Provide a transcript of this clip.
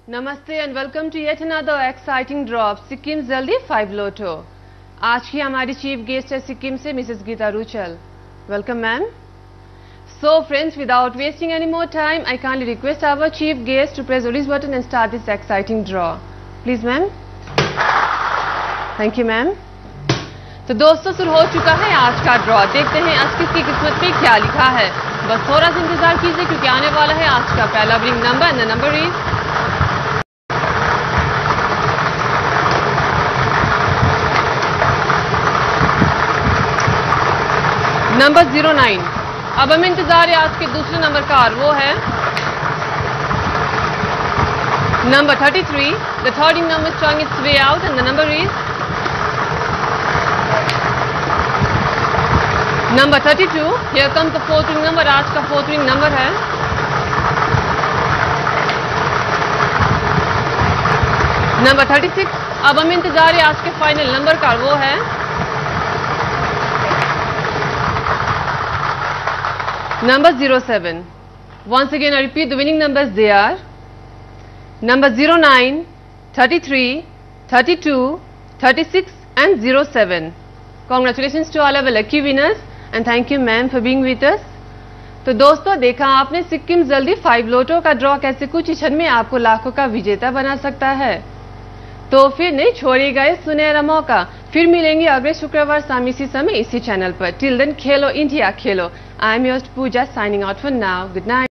नमस्ते and welcome to yet another exciting draw Sikkim Jaldi 5 लोटो। आज की हमारी चीफ गेस्ट है सिक्किम से Mrs Geeta Ruchal. Welcome ma'am. So friends, without wasting any more time, I kindly request our chief guest to press orange button and start this exciting draw. Please ma'am. Thank you ma'am. तो दोस्तों, शुरू हो चुका है आज का ड्रॉ। देखते हैं आज किसकी किस्मत में क्या लिखा है। बस थोड़ा सा इंतजार कीजिए क्योंकि आने वाला है आज का पहला winning number and the number is number 09। अब हमें इंतजार है आज के दूसरे नंबर का, और वो है number 33। The third number strong its way out and the number is number 32। Here comes the fourth winning number. आज का फोर्थ विनिंग नंबर है नंबर 36। अब हमें इंतजार है आज के फाइनल नंबर का, वो है number 07. Once again I repeat the winning numbers. They are number 09, 33, 32, 36 and 07. Congratulations to all our lucky winners and thank you ma'am for being with us. तो दोस्तों, देखा आपने सिक्किम जल्दी 5 लोटो का ड्रॉ कैसे कुछ ही क्षण में आपको लाखों का विजेता बना सकता है। तो फिर नहीं छोड़ेगा इस सुनहरा मौका। फिर मिलेंगे अगले शुक्रवार शाम इसी समय इसी चैनल पर। टिल देन खेलो इंडिया खेलो। I am your Pooja signing out for now. Good night.